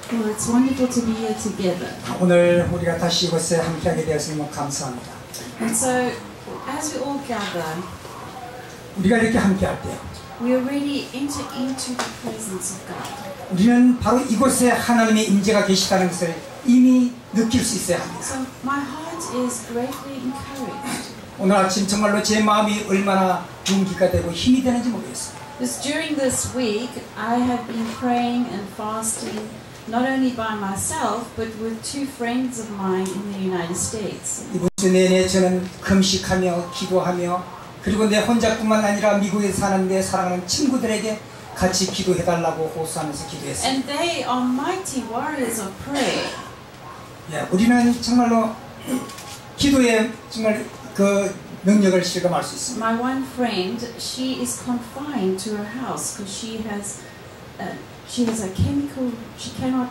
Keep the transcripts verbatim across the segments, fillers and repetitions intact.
Well, it's wonderful to be here together. 오늘 우리가 다시 이곳에 함께하게 되어서 너무 감사합니다. And so, as we all gather, 우리가 이렇게 함께할 때요, we already enter into the presence of God. 우리는 바로 이곳에 하나님의 임재가 계시다는 것을 이미 느낄 수 있어야 합니다. So my heart is greatly encouraged. 오늘 아침 정말로 제 마음이 얼마나 용기가 되고 힘이 되는지 모르겠어요. Because during this week, I have been praying and fasting not only by myself, but with two friends of mine in the United States. 이번 주 내내 저는 금식하며 기도하며 그리고 내 혼자뿐만 아니라 미국에 사는 내 사랑하는 친구들에게 같이 기도해달라고 호소하면서 기도했습니다. And they are mighty warriors of prayer. 예, 우리는 정말로 기도에 정말 그 능력을 실감할 수 있습니다. My one friend, she is confined to her house because she has, uh, she has a chemical. She cannot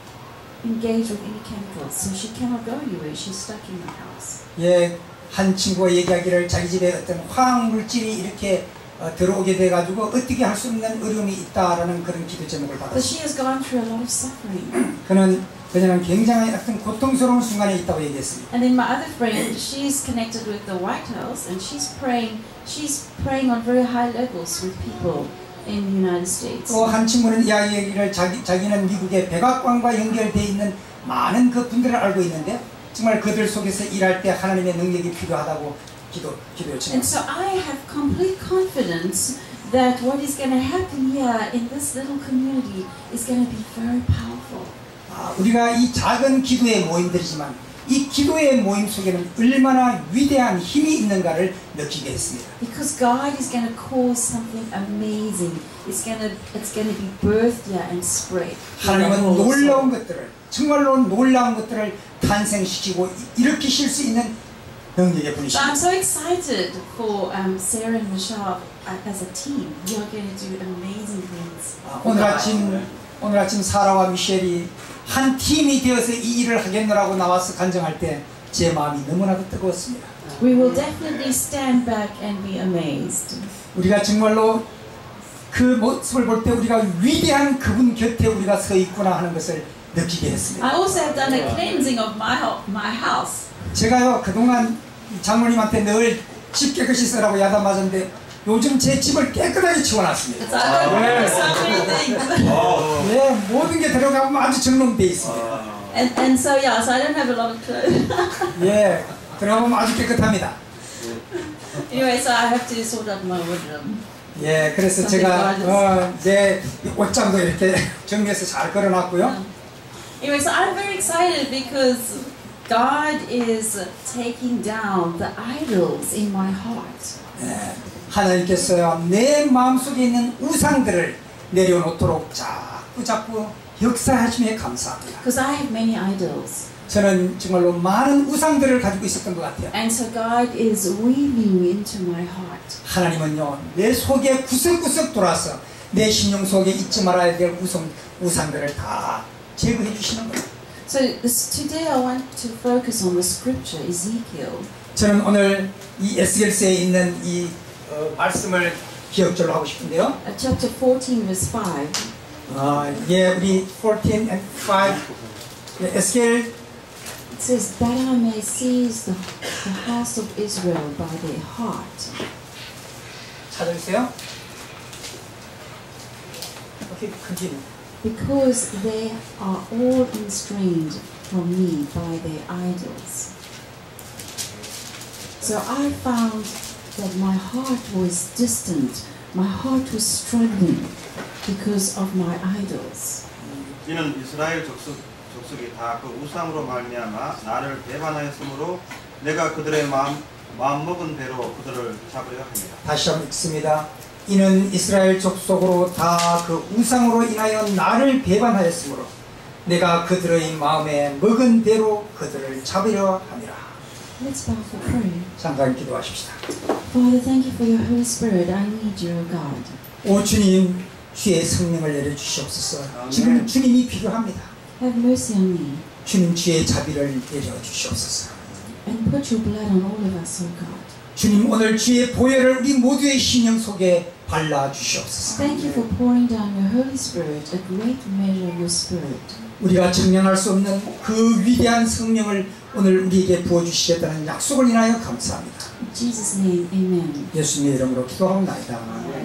engage with any chemicals, so she cannot go anywhere. She's stuck in the house. 예, 한 친구가 얘기하기를 자기 집에 어떤 화학 물질이 이렇게 어, 들어오게 돼가지고 어떻게 할 수 없는 어려움이 있다라는 그런 기도 제목을 But 받았습니다. she has gone through a lot of suffering. 그는 그녀는 굉장히 어떤 고통스러운 순간에 있다고 얘기했습니다. And then my other friend, she's connected with the White House, and she's praying. She's praying on very high levels with people in the United States. 또 한 친구는 이야기를 자기 자기는 미국의 백악관과 연결돼 있는 많은 그 분들을 알고 있는데 정말 그들 속에서 일할 때 하나님의 능력이 필요하다고 기도 기도 And so 요청했습니다. I have complete confidence that what is going to happen here in this little community is going to be very powerful. 아, 우리가 이 작은 기도의 모임들이지만 이 기도의 모임 속에는 얼마나 위대한 힘이 있는가를 느끼게 했습니다. Because God is going to cause something amazing. It's going to it's going to be birthed here and spread. 하나님은 놀라운 것들을 정말로 놀라운 것들을 탄생시키고 일으키실 수 있는 능력의 So I'm 분이십니다. so excited for um, Sarah and Michelle as a team. You are going to do amazing things. 아, 오늘 아침 오늘 아침 사라와 미셸이 한 팀이 되어서 이 일을 하겠노라고 나와서 간증할 때 제 마음이 너무나도 뜨거웠습니다. We will definitely stand back and be amazed. 우리가 정말로 그 모습을 볼 때 우리가 위대한 그분 곁에 우리가 서 있구나 하는 것을 느끼게 했습니다. I also have done a cleansing of my my house. 제가요 그동안 장모님한테 늘 집 깨끗이 쓰라고 야단 맞았는데 요즘 제 집을 깨끗하게 치워놨습니다. So I don't remember so many things. 네, 모든 게 들어가면 아주 정돈되어 있습니다. And and so yeah, so I don't have a lot of clothes. 예, 들어가면 아주 깨끗합니다. Anyway, so I have to sort out my wardrobe. 예, 그래서 제가 어, 제 옷장도 이렇게 정리해서 잘 걸어놨고요. Um, anyway, so I'm very excited because God is taking down the idols in my heart. 예, 하나님께서요 내 마음속에 있는 우상들을 내려놓도록 자꾸 자꾸 역사하심에 감사합니다. Because I have many idols. 저는 정말로 많은 우상들을 가지고 있었던 것 같아요. And so God is weaving into my heart. 하나님은요 내 속에 구석구석 돌아서 내 심령 속에 잊지 말아야 될 우상, 우상들을 다 제거해 주시는 거예요. So this, today I want to focus on the scripture, Ezekiel. 저는 오늘 이 에스겔서에 있는 이 어, 말씀을 기억절로 하고 싶은데요. Uh, chapter fourteen, verse five. 아, 예, 우리 fourteen and five 예, 에스겔 It says, that I may seize the, the house of Israel by their heart. 찾아주세요. 오케이, continue. Because they are all estranged from me by their idols. So I found that my heart was distant, my heart was struggling because of my idols. 이는 이스라엘 족속, 족속이 다 그 우상으로 말미암아 나를 배반하였으므로 내가 그들의 마음, 마음 먹은 대로 그들을 잡으려 합니다. 다시 한번 읽습니다. 이는 이스라엘 족속으로 다 그 우상으로 인하여 나를 배반하였으므로 내가 그들의 마음에 먹은 대로 그들을 잡으려 함이라. Let's bow for prayer. 잠깐 기도하십시다. Father, thank you for your Holy Spirit. I need you, O God. 오 주님, 주의 성령을 내려주시옵소서. 지금 주님이 필요합니다. Have mercy on me 주님 주의 자비를 내려주시옵소서. and put your blood on all of us, O God. 주님 오늘 주의 보혈을 우리 모두의 심령 속에 발라 주시옵소서. Thank you for pouring down your Holy Spirit, a great measure of your Spirit. 우리가 증명할 수 없는 그 위대한 성령을 오늘 우리에게 부어주시겠다는 약속을 인하여 감사합니다. In Jesus' name, amen. 예수님의 이름으로 기도하옵나이다.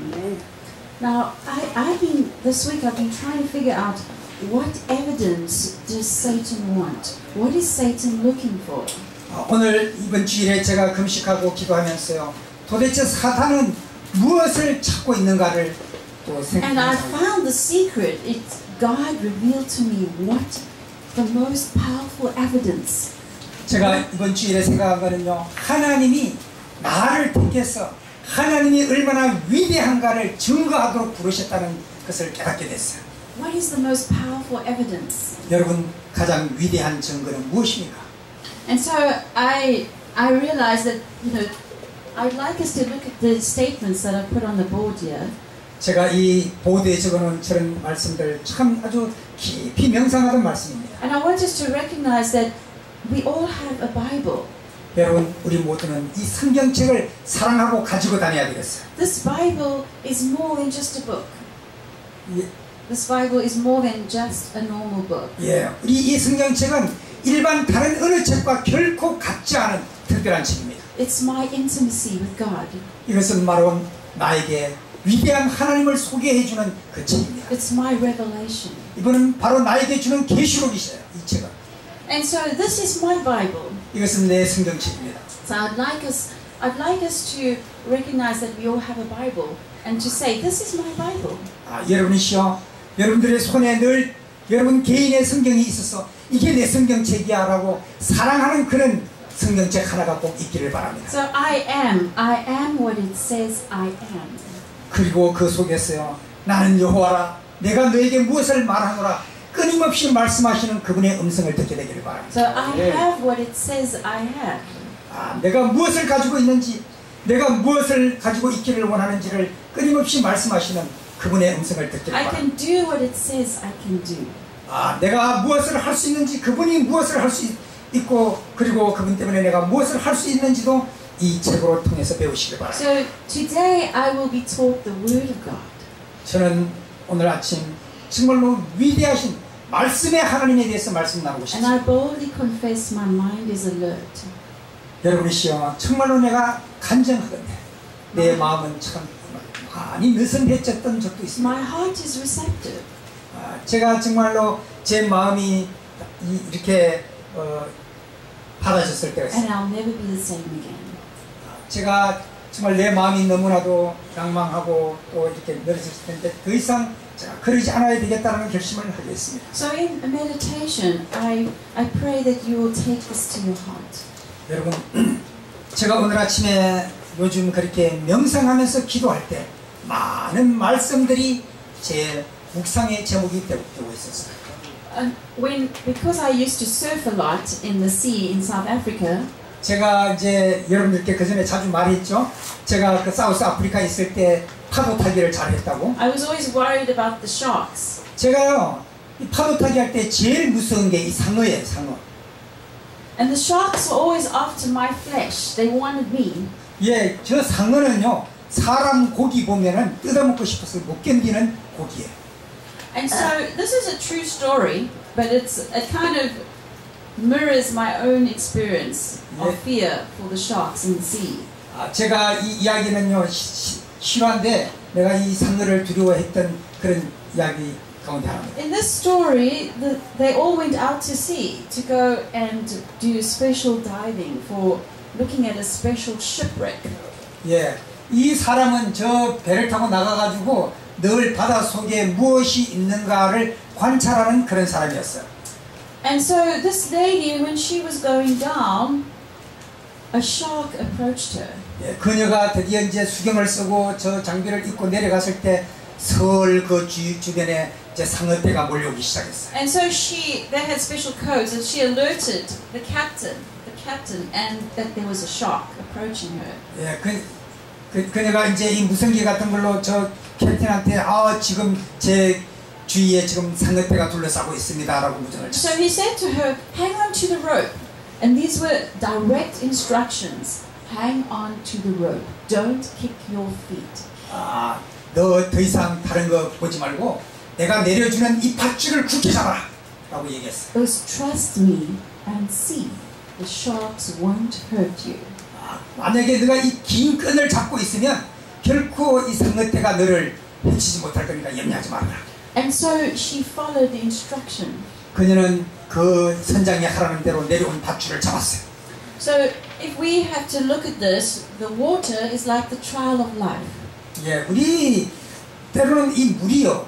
Now, I, I've been, this week I've been trying to figure out what evidence does Satan want? What is Satan looking for? 오늘 이번 주일에 제가 금식하고 기도하면서요. 도대체 사탄은 무엇을 찾고 있는가를 또 And I 생각합니다. found the secret. It's God revealed to me what the most powerful evidence. 제가 이번 주일에 생각한 거는요. 하나님이 나를 택해서 하나님이 얼마나 위대한가를 증거하도록 부르셨다는 것을 깨닫게 됐어요. What is the most powerful evidence? 여러분 가장 위대한 증거는 무엇입니까? And so I I realized that, you know, I'd like us to look at the statements that I've put on the board here. 제가 이 보드에 적어놓은 저런 말씀들 참 아주 깊이 명상하던 말씀입니다. And I want us to recognize that we all have a Bible. 여러분 우리 모두는 이 성경책을 사랑하고 가지고 다녀야 되겠어요. This Bible is more than just a book. 예, This Bible is more than just a normal book. 예, 우리 이 성경책은 일반 다른 어느 책과 결코 같지 않은 특별한 책입니다. It's my intimacy with God. 이것은 바로 나에게 위대한 하나님을 소개해주는 그 책입니다. It's my revelation. 이번은 바로 나에게 주는 계시록이세요. 이 책은. And so this is my Bible. 이것은 내 성경책입니다. So I'd like us, I'd like us to recognize that we all have a Bible and to say, this is my Bible. 아, 여러분이시여, 여러분들의 손에 늘 여러분 개인의 성경이 있어서 이게 내 성경책이야 라고 사랑하는 그런 성경책 하나가 꼭 있기를 바랍니다. So I am, I am what it says I am. 그리고 그 속에서요, 나는 여호와라, 내가 너에게 무엇을 말하노라 끊임없이 말씀하시는 그분의 음성을 듣게 되기를 바랍니다. So I have what it says I have. 아, 내가 무엇을 가지고 있는지, 내가 무엇을 가지고 있기를 원하는지를 끊임없이 말씀하시는 그분의 음성을 듣기를 I 바랍니다. can do what it says I can do. 아, 내가 무엇을 할 수 있는지, 그분이 무엇을 할 수 있고, 그리고 그분 때문에 내가 무엇을 할 수 있는지도 이 책으로 통해서 배우시길 바랍니다. So today I will be taught the Word of God. 저는 오늘 아침 정말로 위대하신 말씀의 하나님에 대해서 말씀 나누고 And 싶습니다. I boldly confess my mind is alert. 여러분이시여, 정말로 내가 간증하건대 내 마음은 참 많이 느슨해졌던 적도 있습니다. My heart is receptive. 아, 제가 정말로 제 마음이 이, 이렇게 어, 받아졌을 때가 And 있어요. I'll never be the same again. 제가 정말 내 마음이 너무나도 낭망하고 또 이렇게 늘어졌을 텐데 더 이상 제가 그러지 않아야 되겠다는 결심을 하게 했습니다. So in meditation, I, I pray that you will take this to your heart. 여러분, 제가 오늘 아침에 요즘 그렇게 명상하면서 기도할 때 많은 말씀들이 제 묵상의 제목이 되고 있었어요. And when, because I used to surf a lot in the sea in South Africa, 제가 이제 여러분들께 그 전에 자주 말했죠. 제가 그 사우스 아프리카 있을 때 파도 타기를 잘했다고. I was always worried about the sharks. 제가요, 이 파도 타기 할 때 제일 무서운 게 이 상어예요, 상어. And the sharks were always after my flesh. They wanted me. 예, 저 상어는요, 사람 고기 보면은 뜯어먹고 싶어서 못 견디는 고기예요. And so this is a true story, but it's it kind of mirrors my own experience of fear for the sharks in the sea. 아, 제가 이 이야기는요, 시, 시, 실화인데 내가 이 상어를 두려워했던 그런 이야기 가운데 하나입니다. In this story, the, they all went out to sea to go and do special diving for looking at a special shipwreck. 예, 이 사람은 저 배를 타고 나가가지고 늘 바다 속에 무엇이 있는가를 관찰하는 그런 사람이었어요. And so this lady, when she was going down, a shark approached her. 예, 그녀가 드디어 이제 수경을 쓰고 저 장비를 입고 내려갔을 때 서울 그 주변에 이제 상어떼가 몰려오기 시작했어요. And so she, they had special codes, and she alerted the captain, the captain, and that there was a shark approaching her. 예, 그, 그 그녀가 이제 이 무성기 같은 걸로 저 캡틴한테 아 지금 제 주위에 지금 상어떼가 둘러싸고 있습니다라고 무전을 So 쳤어요. he said to her, "Hang on to the rope," and these were direct instructions: "Hang on to the rope. Don't kick your feet." 아, 너 더 이상 다른 거 보지 말고 내가 내려주는 이 밧줄을 굳게 잡아라. 라고 얘기했어요. was trust me and see. The sharks won't hurt you. 아, 만약에 네가 이 긴 끈을 잡고 있으면 결코 이 상어떼가 너를 해치지 못할 거니까 염려하지 말아라. And so she followed the instruction. 그녀는 그 선장이 하라는 대로 내려온 밧줄을 잡았어요. So if we have to look at this, the water is like the trial of life. 예, 우리 때로는 이 물이요,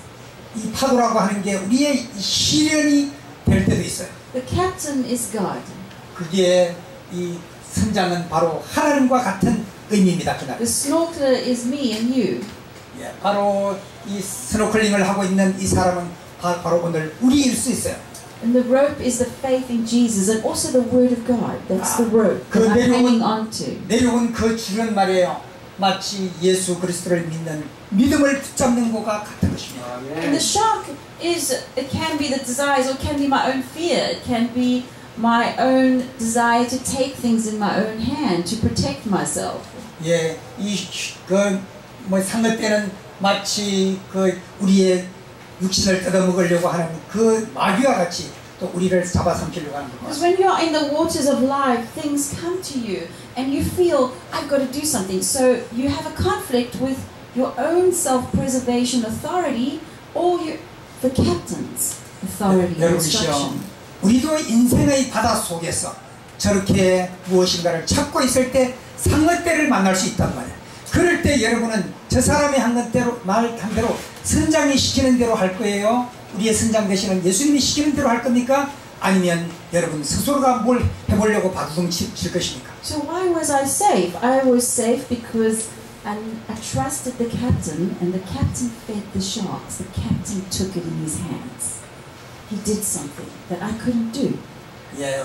이 파도라고 하는 게 우리의 시련이 될 때도 있어요. The captain is God. 그게 이 선장은 바로 하나님과 같은 의미입니다. 그날. The snorkeler is me and you. 예, 바로 이 스노클링을 하고 있는 이 사람은 바, 바로 오늘 우리일 수 있어요. And the rope is the faith in Jesus and also the word of God. That's the rope 그 that I'm hanging 내려온, on to. 내려온 그 줄은 말이에요. 마치 예수 그리스도를 믿는 믿음을 붙잡는 것과 같은 것입니다. And the shark is, it can be the desires or it can be my own fear. It can be my own desire to take things in my own hand to protect myself. 예, 이 그 뭐 상어떼는 마치 그 우리의 육신을 뜯어먹으려고 하는 그 마귀와 같이 또 우리를 잡아삼키려고 하는 것 Because 같습니다. when you're in the waters of life, things come to you and you feel, I've got to do something. So you have a conflict with your own self-preservation authority or your, the captain's authority and 여러분이시여, instruction. 우리도 인생의 바다 속에서 저렇게 무엇인가를 찾고 있을 때 상어떼를 만날 수 있단 말이에요. 그럴 때 여러분은 저 사람이 한 것대로 말한 대로 선장이 시키는 대로 할 거예요? 우리의 선장 되시는 예수님이 시키는 대로 할 겁니까? 아니면 여러분 스스로가 뭘 해보려고 바두둥 칠, 칠 것입니까? So why was I safe? I was safe because I, I trusted the captain and the captain fed the sharks. The captain took it in his hands. He did something that I couldn't do. 예,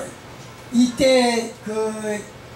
이때 그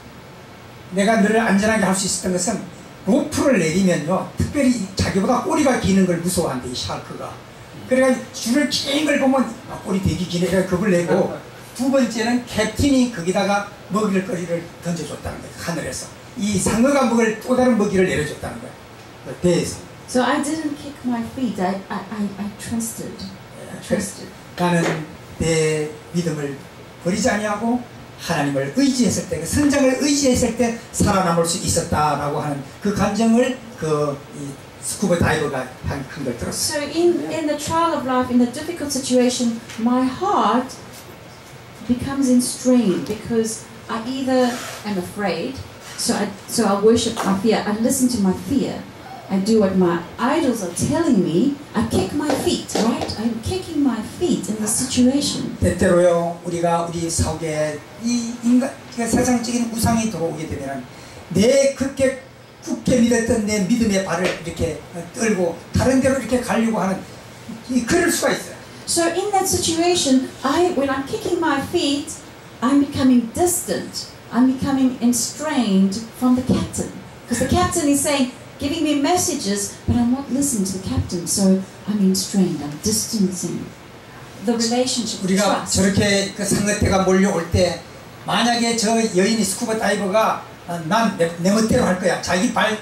내가 너를 안전하게 할 수 있었던 것은 로프를 내리면요, 특별히 자기보다 꼬리가 기는 걸 무서워한대, 이 샤크가. 그래가 줄을 긴 걸 보면 아, 꼬리 되게 기네, 그래서 겁을 내고, 두 번째는 캡틴이 거기다가 먹일 거리를 던져줬다는 거예요, 하늘에서. 이 상어가 먹을 또 다른 먹이를 내려줬다는 거예요, 배에서. So I didn't kick my feet. I, I, I, I trusted. I trusted. 나는 내 믿음을 버리지 아니하고 하나님을 의지했을 때, 그 선장을 의지했을 때 살아남을 수 있었다라고 하는 그 감정을 그 이 스쿠버 다이버가 한 걸 들었어요. So in, in the trial of life, in the difficult situation, my heart becomes constrained because I either am afraid, so I, so I worship my fear, I listen to my fear, I do what my idols are telling me, I kick my feet, right? I'm kicking my feet in the situation. 때때로요, 우리가 우리 속에 이 인간, 세상적인 우상이 들어오게 되면 내 그렇게 굳게 믿었던 내 믿음의 발을 이렇게 떨고 다른 데로 이렇게 가려고 하는 이 그럴 수가 있어요. So in that situation, I, when I'm kicking my feet, I'm becoming distant. I'm becoming constrained from the captain. Because the captain is saying, giving me messages, but I'm not listening to the captain. So I'm constrained. I'm distancing the relationship. 우리가 Trust. 저렇게 그 상어떼가 몰려올 때 만약에 저 여인이 스쿠버 다이버가 난 내, 내 멋대로 할 거야. 자기 발,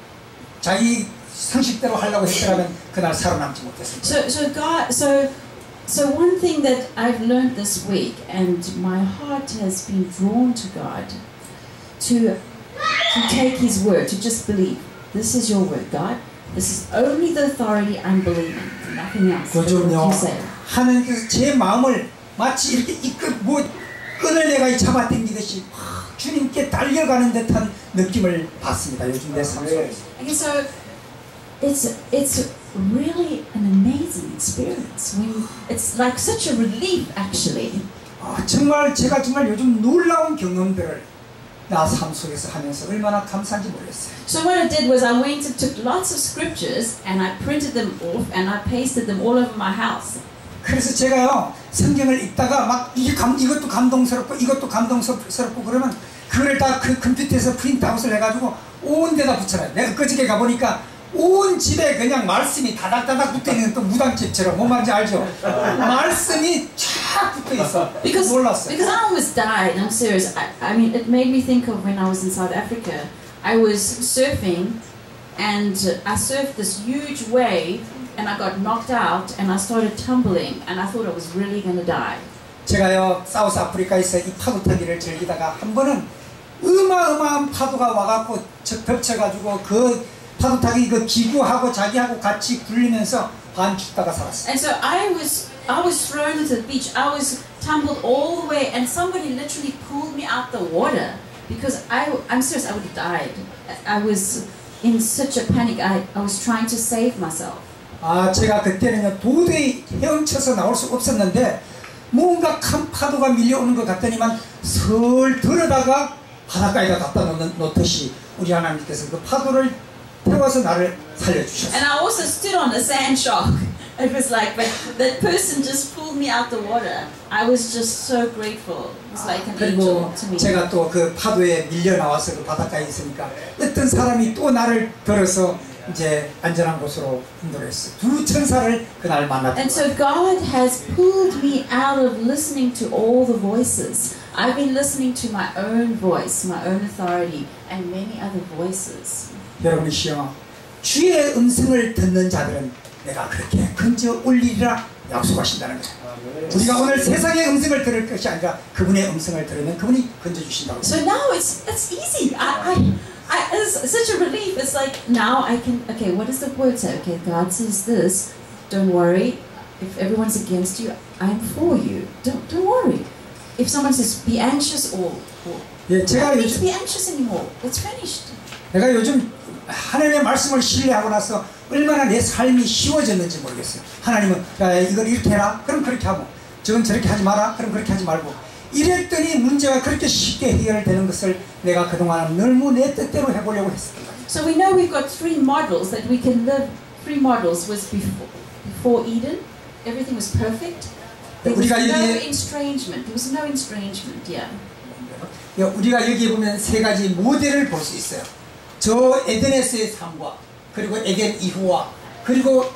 자기 상식대로 하려고 했더라면 그날 살아남지 못했을 거야. So, so God, so, so one thing that I've learned this week, and my heart has been drawn to God, to, to take His word, to just believe. This is your word, God. This is only the authority I'm believing, nothing else. That's what 그좀요, you say. 하나님께서 제 마음을 마치 이렇게 이끌 뭐 끈을 내가 잡아당기듯이 주님께 달려가는 듯한 느낌을 받습니다. 요즘 내 삶 속에서. Okay, so it's it's really an amazing experience. When it's like such a relief, actually. 아, 정말 제가 정말 요즘 놀라운 경험들을 나 삶 속에서 하면서 얼마나 감사한지 모르겠어요. So what I did was I went and took lots of scriptures and I printed them off and I pasted them all over my house. 그래서 제가요 성경을 읽다가 막 이게 감, 이것도 감동스럽고 이것도 감동스럽고 그러면 그걸 다 그 컴퓨터에서 프린트아웃을 해가지고 온 데다 붙여놔요. 내가 그저께 가보니까 온 집에 그냥 말씀이 다닥다닥 붙어있는 또 무당집처럼 뭔 말인지 알죠? 말씀이 쫙 붙어있어. Because, 몰랐어요. because I almost died, I'm serious. I, I mean, it made me think of when I was in South Africa. I was surfing and I surfed this huge wave and I got knocked out and I started tumbling and I thought I was really going to die. 제가요 사우스 아프리카에서 이 파도 타기를 즐기다가 한 번은 어마어마한 파도가 와갖고 덮쳐가지고 그 파도 타기 그 기구하고 자기하고 같이 굴리면서 반 죽다가 살았어요. And so I was I was thrown into the beach. I was tumbled all the way, and somebody literally pulled me out the water because I I'm serious. I would have died. I was in such a panic. I I was trying to save myself. 아 제가 그때는요 도저히 헤엄쳐서 나올 수 없었는데 뭔가 큰 파도가 밀려오는 것 같더니만 슬 들어다가 바닷가에다 갖다 놓는, 놓듯이 우리 하나님께서 그 파도를 태워서 나를 살려주셨어요. And I also stood on a sand shark. It was like, but that person just pulled me out the water. I was just so grateful. It was like an angel 그리고 to me. 제가 또 그 파도에 밀려 나와서 그 바닷가에 있으니까 어떤 사람이 또 나를 들어서 이제 안전한 곳으로 인도했어요. 두 천사를 그날 만났던 And so God has pulled me out of listening to all the voices. I've been listening to my own voice, my own authority, and many other voices. 여러분이시여 주의 음성을 듣는 자들은 내가 그렇게 건져 올리리라 약속하신다는 거예요. 우리가 오늘 세상의 음성을 들을 것이 아니라 그분의 음성을 들으면 그분이 건져 주신다고. So now it's it's easy. I, I, I, it's such a relief. It's like now I can. Okay, what does the word say? Okay, God says this. Don't worry. If everyone's against you, I'm for you. Don't don't worry. If someone says be anxious or, or 예, I 제가 don't need to 요즘 be anxious anymore. It's finished. 내가 요즘 하나님의 말씀을 신뢰하고 나서 얼마나 내 삶이 쉬워졌는지 모르겠어요. 하나님은 야, 이걸 이렇게 해라. 그럼 그렇게 하고 저건 저렇게 하지 마라. 그럼 그렇게 하지 말고 이랬더니 문제가 그렇게 쉽게 해결되는 것을 내가 그동안 너무 내 뜻대로 해보려고 했습니다. So we know we've got three models that we can live. Three models was before before Eden. Everything was perfect. There was 우리가 no 여기에 estrangement. There was no estrangement. Yeah. 우리가 여기에 보면 세 가지 모델을 볼 수 있어요. 저 에덴에서의 삶과 그리고 에덴 이후와 그리고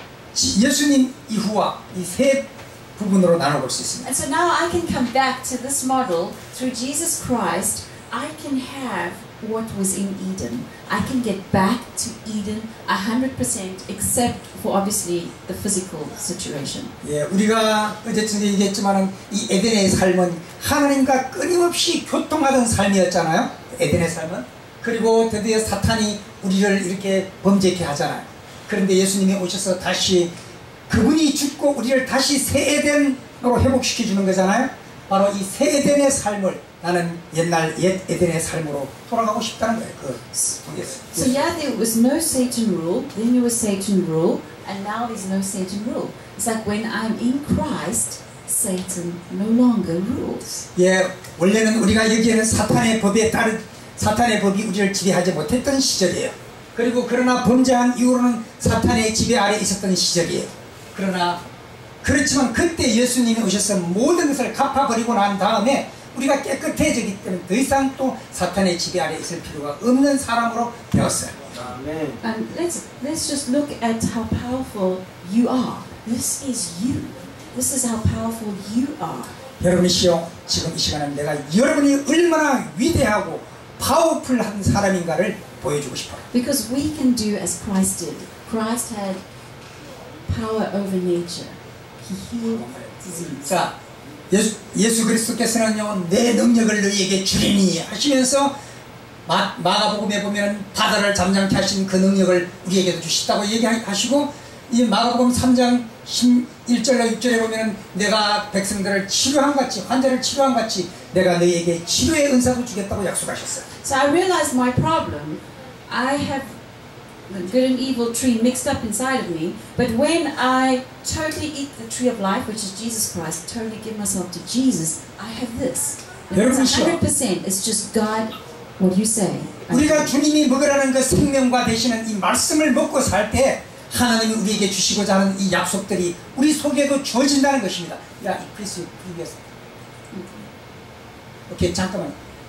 예수님 이후와 이 세 부분으로 나눠볼 수 있습니다. And so now I can come back to this model through Jesus Christ. I can have what was in Eden. I can get back to Eden one hundred percent except for obviously the physical situation. 예, 우리가 어제쯤에 얘기했지만은 이 에덴의 삶은 하나님과 끊임없이 교통하던 삶이었잖아요. 에덴의 삶은. 그리고 드디어 사탄이 우리를 이렇게 범죄케 하잖아요. 그런데 예수님이 오셔서 다시 그분이 죽고 우리를 다시 새 에덴으로 회복시켜 주는 거잖아요. 바로 이 새 에덴의 삶을 나는 옛날 옛 에덴의 삶으로 돌아가고 싶다는 거예요. 그 So yeah, there was no Satan rule, then there was Satan rule, and now there's no Satan rule. It's like when I'm in Christ, Satan no longer rules. 예, 원래는 우리가 여기에는 사탄의 법에 따른 사탄의 법이 우리를 지배하지 못했던 시절이에요. 그리고 그러나 범죄한 이후로는 사탄의 지배 아래 있었던 시절이에요. 그러나 그렇지만 그때 예수님이 오셔서 모든 것을 갚아버리고 난 다음에 우리가 깨끗해지기 때문에 더 이상 또 사탄의 지배 아래 있을 필요가 없는 사람으로 되었어요. 아멘. And let's let's just look at how powerful you are. This is you. This is how powerful you are. 여러분이시여 지금 이 시간은 내가 여러분이 얼마나 위대하고 파워풀한 사람인가를 보여주고 싶어요. Because we can do as Christ did. Christ had power over nature. He healed disease. 자, 예수, 예수 그리스도께서는요 내 능력을 너희에게 주리니 하시면서 마, 마가복음에 보면 바다를 잠잠케 하신 그 능력을 우리에게도 주시다고 얘기하시고 이 마가복음 삼 장 일 절로 육 절에 보면 내가 백성들을 치료한 같이 환자를 치료한 같이 내가 너희에게 치료의 은사도 주겠다고 약속하셨어요. So I realized my problem. I have the good and evil tree mixed up inside of me, but when I totally eat the tree of life, which is Jesus Christ, totally give myself to Jesus, I have this. And it's one hundred percent. It's just God, what you say. 우리가 주님이 먹으라는 그 생명과 되시는 이 말씀을 먹고 살 때 하나님이 우리에게 주시고자 하는 이 약속들이 우리 속에도 주어진다는 것입니다. 야, 크리스, 프리비어스. 오케이, 잠깐만.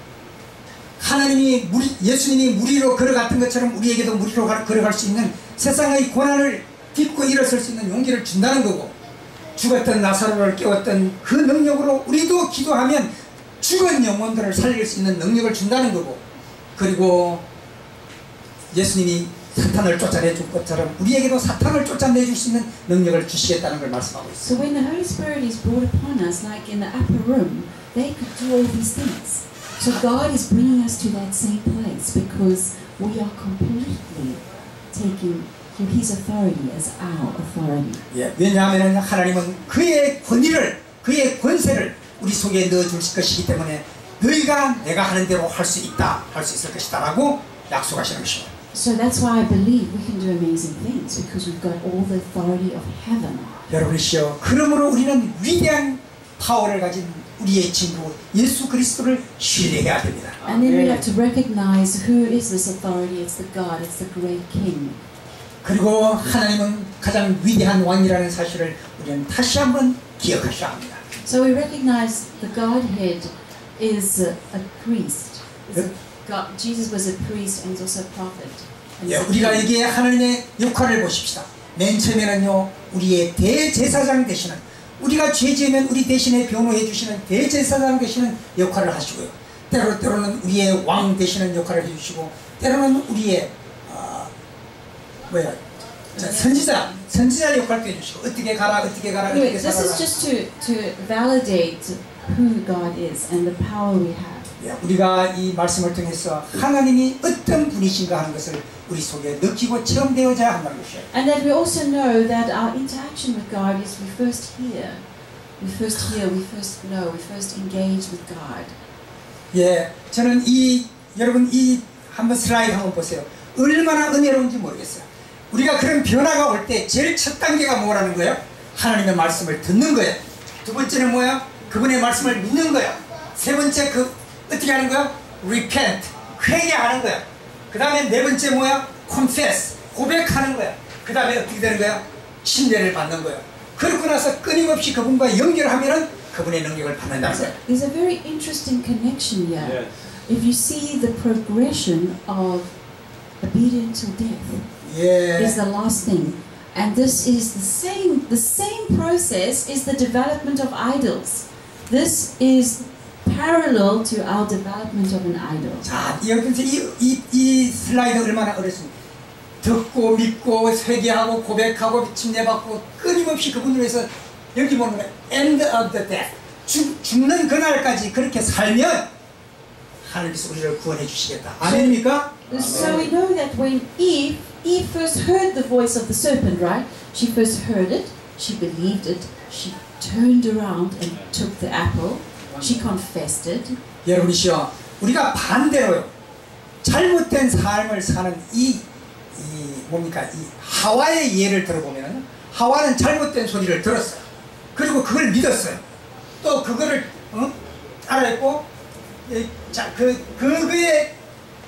하나님이 물, 예수님이 물 위로 걸어갔던 것처럼 우리에게도 물 위로 걸어갈 수 있는 세상의 고난을 딛고 일어설 수 있는 용기를 준다는 거고, 죽었던 나사로를 깨웠던 그 능력으로 우리도 기도하면 죽은 영혼들을 살릴 수 있는 능력을 준다는 거고, 그리고 예수님이 사탄을 쫓아내줄 것처럼 우리에게도 사탄을 쫓아내줄 수 있는 능력을 주시겠다는 걸 말씀하고 있어요. So when the Holy Spirit is brought upon us, like in the upper room, they could do all these things. So God is bringing us to that same place because we are completely taking His authority as our authority. 예, 왜냐하면 하나님은 그의 권위를, 그의 권세를 우리 속에 넣어줄 것이기 때문에 너희가 내가 하는 대로 할 수 있다, 할 수 있을 것이다 라고 약속하시는 것입니다. So that's why I believe we can do amazing things because we've got all the authority of heaven. 여러분이시여, 그러므로 우리는 위대한 파워를 가진 우리의 친구 예수 그리스도를 신뢰해야 됩니다. And then we have to recognize who is this authority. It's the God, it's the great King. 그리고 하나님은 가장 위대한 왕이라는 사실을 우리는 다시 한번 기억하셔야 합니다. So we recognize the Godhead is a, a priest. Is a God, Jesus was a priest and he's also a prophet. And 예, he's a 우리가 king. 이게 하나님의 역할을 보십시다. 맨 처음에는요, 우리의 대제사장 되시는, 우리가 죄 지으면 우리 대신에 변호해 주시는 대제사장 되시는 역할을 하시고요. 때로, 때로는 우리의 왕 되시는 역할을 해주시고, 때로는 우리의 어, 뭐야 자, 선지자, 선지자 역할도 해주시고, 어떻게 가라, 어떻게 가라, Anyway, 어떻게 this 살아라. is just to, to validate who God is and the power we have. 예, 우리가 이 말씀을 통해서 하나님이 어떤 분이신가 하는 것을 우리 속에 느끼고 체험되어져야 한다는 것이에요. And that we also know that our interaction with God is we first hear. We first hear, we first know, we first engage with God. 예, 저는 이 여러분 이 한번 슬라이드 한번 보세요. 얼마나 은혜로운지 모르겠어요. 우리가 그런 변화가 올 때 제일 첫 단계가 뭐라는 거예요? 하나님의 말씀을 듣는 거예요. 두 번째는 뭐야? 그분의 말씀을 믿는 거예요. 세 번째 그 어떻게 하는 거야? repent, 회개하는 거야. 그 다음에 네 번째 뭐야? confess, 고백하는 거야. 그 다음에 어떻게 되는 거야? 신뢰를 받는 거야. 그러고 나서 끊임없이 그분과 연결하면은 그분의 능력을 받는다는 거야. There's a very interesting connection here. Yes. If you see the progression of obedience to death 예. is the last thing. And this is the same, the same process is the development of idols. This is parallel to our development of an idol. 자, 여기서 이, 이, 이 슬라이드 얼마나 어렵습니까? 듣고 믿고 회개하고 고백하고 침례받고 끊임없이 그분을 위해서 여기 보는 거예요. End of the death. 죽, 죽는 그날까지 그렇게 살면 하나님께서 우리를 구원해 주시겠다. 아멘입니까? So we know that when Eve, Eve first heard the voice of the serpent, right? She first heard it, she believed it, she turned around and took the apple, she confessed it. 여러분이시여, 우리가 반대로요. 잘못된 삶을 사는 이, 이 뭡니까? 이 하와의 예를 들어보면 하와는 잘못된 소리를 들었어요. 그리고 그걸 믿었어요. 또 그거를 어? 따라했고, 자, 그 그의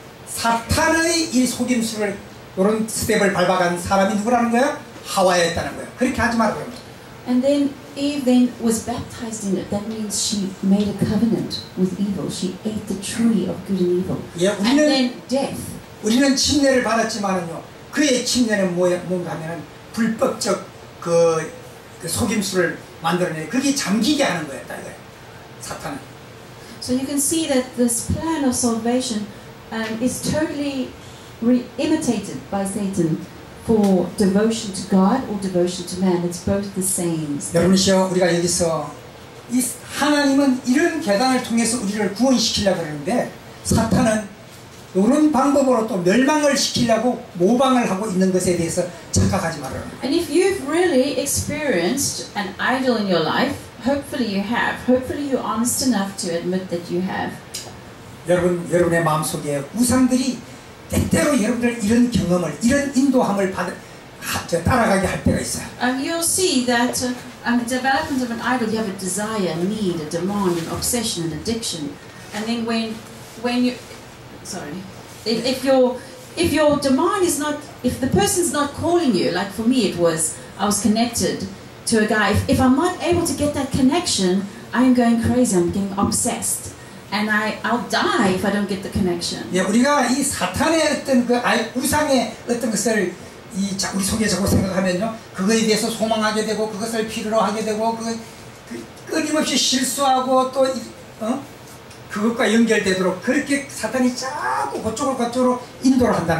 사탄의 이 속임수를 이런 스텝을 밟아간 사람이 누구라는 거야? 하와였다는 거예요. 그렇게 하지 말라고 합니다. And then Eve then was baptized in it. That means she made a covenant with evil. She ate the tree of good and evil. 예, And 우리는 then death. 우리는 침례를 받았지만은요. 그의 침례는 뭐야, 뭔가 하면은 불법적 그, 그 속임수를 만들어내. 그게 잠기게 하는 거였다 이거예요. 사탄은. So you can see that this plan of salvation um, is totally re imitated by Satan for devotion to God or devotion to man. It's both the same. 여러분이시여, 우리가 여기서 이 하나님은 이런 계단을 통해서 우리를 구원시키려고 하는데 사탄은 이런 방법으로 또 멸망을 시키려고 모방을 하고 있는 것에 대해서 착각하지 말아요. And if you've really experienced an idol in your life, hopefully you have. Hopefully you're honest enough to admit that you have. 여러분, 여러분의 마음속에 우상들이 때때로 여러분들 이런 경험을, 이런 인도함을 받, 하, 따라가게 할 때가 있어요. Um, you'll see that uh, um, the development of an idol, you have a desire, a need, a demand, an obsession, an addiction. And then when, when you, sorry, if, if your, if your demand is not, if the person's not calling you, like for me it was, I was connected to a guy. If, if I'm not able to get that connection, I'm going crazy, I'm getting obsessed. And I, I'll die if I don't get the connection. 예, 우리가 이 사탄의 어떤 그 아이, 우상의 어떤 것을 이 자, 우리 속에 자꾸 생각하면요, 그거에 대해서 소망하게 되고 그것을 필요로 하게 되고 그, 그 끊임없이 실수하고 또 이, 어? 그것과 연결되도록 그렇게 사탄이 자꾸 그쪽으로 그쪽으로 인도를 한다는 거예요.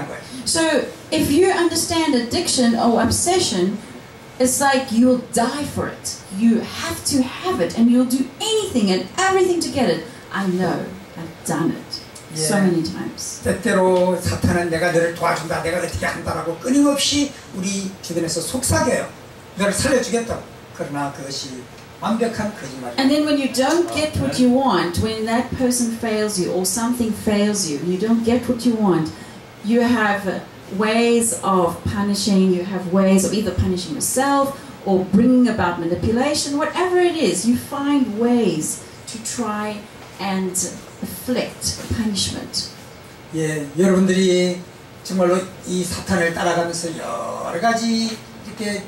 So if you understand addiction or obsession, it's like you'll die for it. You have to have it, and you'll do anything and everything to get it. I know. I've done it so Yeah. many times. 때때로 사탄은 내가 너를 도와준다, 내가 어떻게 한다라고 끊임없이 우리 주변에서 속삭여요. 너를 살려주겠다고. 그러나 그것이 완벽한 거짓말이에요. And then when you don't get what you want, when that person fails you or something fails you, you don't get what you want, you have ways of punishing, you have ways of either punishing yourself or bringing about manipulation, whatever it is, you find ways to try and afflict punishment. 예, 여러분들이 정말로 이 사탄을 따라가면서 여러 가지 이렇게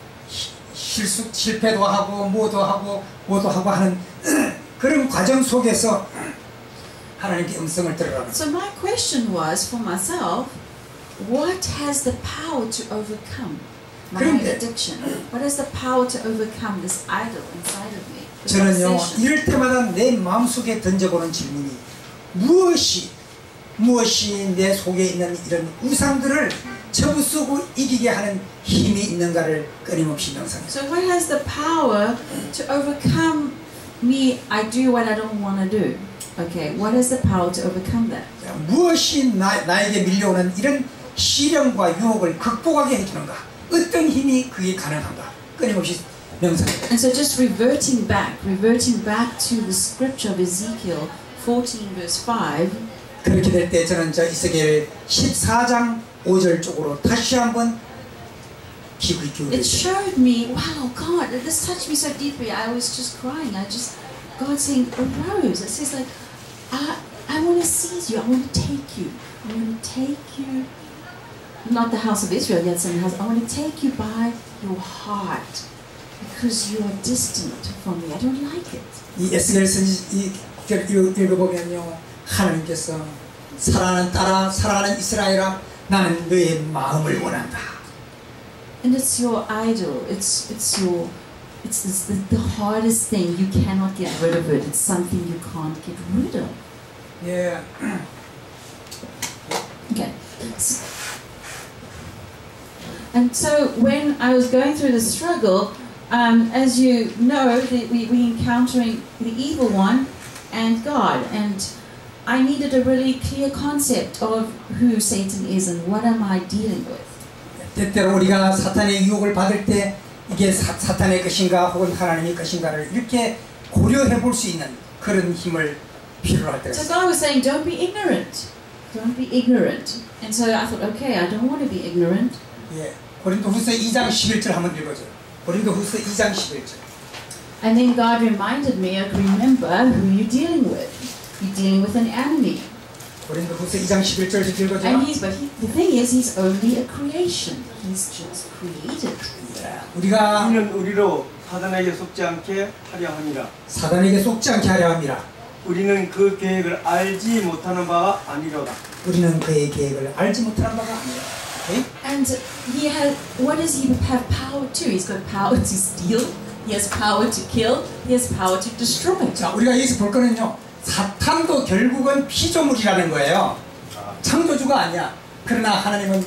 실수, 실패도 하고 뭐도 하고 뭐도 하고 하는 그런 과정 속에서 하나님께 음성을 들으라는. So my question was for myself, what has the power to overcome my 그런데 addiction? What has the power to overcome this idol inside of me? This 저는요, obsession? 이럴 때마다 내 마음속에 던져보는 질문이 무엇이 무엇이 내 속에 있는 이런 우상들을 접수고 이기게 하는 힘이 있는가를 끊임없이 명상해요. So what has the power to overcome me? I do what I don't want to do. Okay, what has the power to overcome that? 무엇이 나, 나에게 밀려오는 이런 시련과 유혹을 극복하게 해주는가? 어떤 힘이 그게 가능한가? 끊임없이 명상해요. And so just reverting back, reverting back to the scripture of Ezekiel fourteen verse five. 그렇게 될 때 저는 저 이스라엘 십사 장 오 절 쪽으로 다시 한번 귀를 It 기울여요. showed me, wow, God, this touched me so deeply. I was just crying. I just, God saying, arose. It says like, I, I want to seize you. I want to take you. I want to take you, not the house of Israel, yet some house. I want to take you by your heart because you are distant from me. I don't like it. 이 에스겔 선지 이 읽어보면요, 하나님께서 사랑하는 딸아, 사랑하는 이스라엘아, 나는 너의 마음을 원한다. And it's your idol. It's it's your it's, it's the, the hardest thing. You cannot get rid of it. It's something you can't get rid of. 예, Okay. So- and so when I was going through the struggle, um, as you know, the, we we encountering the evil one and God, and I needed a really clear concept of who Satan is and what am I dealing with. 때때로 우리가 사탄의 유혹을 받을 때 이게 사, 사탄의 것인가 혹은 하나님의 것인가를 이렇게 고려해 볼 수 있는 그런 힘을 필요로 할 때가 So 있어요. God was saying, don't be ignorant. Don't be ignorant. And so I thought, okay, I don't want to be ignorant. 예, 고린도후서 이 장 십일 절 한번 읽어줘요. 고린도후서 이 장 십일 절. And then God reminded me of remember who you're dealing with. You're dealing with an enemy. 고린도후서 이 장 십일 절 읽어줘요. And he's, but he, the thing is, he's only a creation. He's just created. 예, 우리가 우리는 우리로 사단에게 속지 않게 하려 함이라. 사단에게 속지 않게 하려 합니다. 우리는 그 계획을 알지 못하는 바가 아니로다. 우리는 그의 계획을 알지 못하는 바가 아니라. 오케이? And he has, what does he have power to? He's got power to steal. He has power to kill. He has power to destroy. 자, 우리가 여기서 볼 거는요, 사탄도 결국은 피조물이라는 거예요. 창조주가 아니야. 그러나 하나님은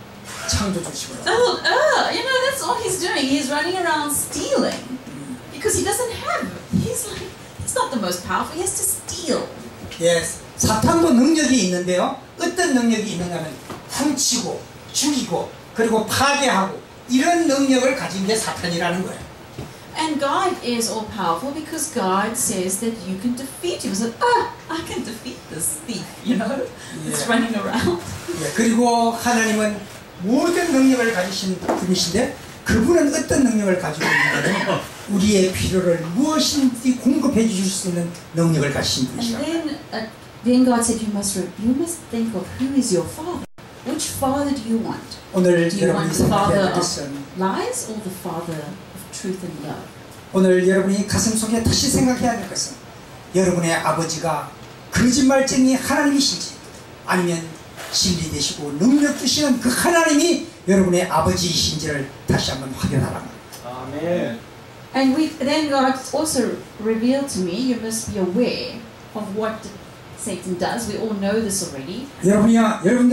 창조주시고요. So, uh, you know, that's all he's doing. He's running around stealing because he doesn't have. He's like, he's not the most powerful. He has to steal. 예, 사탄도 능력이 있는데요. 어떤 능력이 있는가는 훔치고 죽이고 그리고 파괴하고 이런 능력을 가진 게 사탄이라는 거예요. And God is all powerful because God says that you can defeat him. So, ah, I can defeat this thief, you know, that's Yeah. running around. 예, 그리고 하나님은 모든 능력을 가지신 분이신데 그분은 어떤 능력을 가지고 있는가는 우리의 필요를 무엇인지 공급해 주실 수 있는 능력을 가지신 And 분이시다. then, uh, then God said, you must, re- you must think of who is your father. Which father do you want? 오늘 Do you 여러분이 want the father 생각해야 될 of 것은 lies or the father of truth and love? 오늘 여러분이 가슴 속에 다시 생각해야 될 것은 여러분의 아버지가 거짓말쟁이 하나님이신지 아니면 진리 되시고 능력 주시는 그 하나님이 여러분의 아버지이신지를 다시 한번 확인하라. 아멘. And we, then God also revealed to me, you must be aware of what Satan does. We all know this already. 여러분이야, 여러분들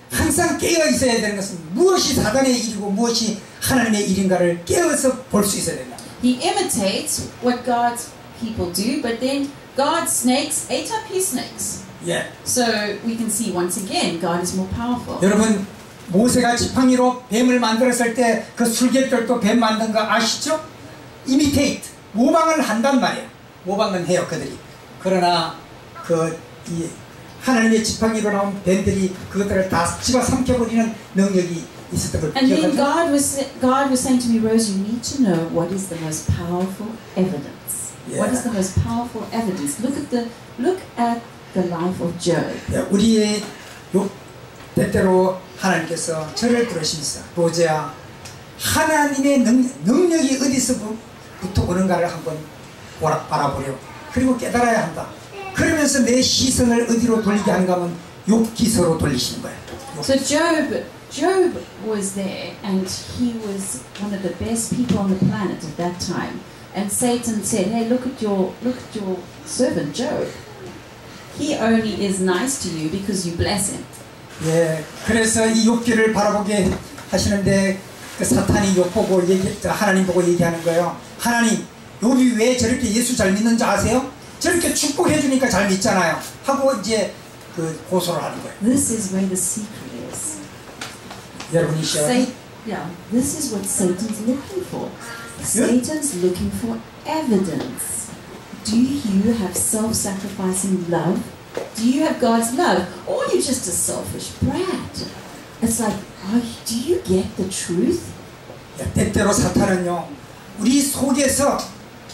항상 깨어 있어야 되는 것은 무엇이 사단의 일이고 무엇이 하나님의 일인가를 깨어서 볼 수 있어야 된다. He imitates what God's people do, but then God's snakes ate up his snakes. 예. So we can see once again, God is more powerful. 여러분 모세가 지팡이로 뱀을 만들었을 때 그 술개들도 뱀 만든 거 아시죠? imitate 모방을 한단 말이에요. 모방은 해요 그들이. 그러나 그 이 하나님의 지팡이로 나온 뱀들이 그것들을 다 집어삼켜버리는 능력이 있었던 걸 And then 기억하죠? God was God was saying to me, Rose, you need to know what is the most powerful evidence. Yeah. What is the most powerful evidence? Look at the look at the life of Job. 예, 우리의 요 때때로 하나님께서 저를 부르시면서 로제야 하나님의 능, 능력이 어디서부터 오는가를 한번 보라, 바라보려. 그리고 깨달아야 한다. 그러면서 내 시선을 어디로 돌리게 하는가 하면 욥기서로 돌리시는 거예요. So Job Job was there, and he was one of the best people on the planet at that time. And Satan said, "Hey, look at your look at your servant Job. He only is nice to you because you bless him." 예, 그래서 이 욥기를 바라보게 하시는데 그 사탄이 욥 보고 얘기, 하나님 보고 얘기하는 거예요. 하나님, 욥이 왜 저렇게 예수 잘 믿는지 아세요? 저렇게 축복해 주니까 잘 믿잖아요. 하고 이제 그 고소를 하는 거예요. This is where the secret is. 여러분이 시작. Say, yeah, this is what Satan's looking for. Satan's looking for evidence. Do you have self-sacrificing love? Do you have God's love? Or are you just a selfish brat? It's like, oh, do you get the truth? 때때로 사탄은요, 우리 속에서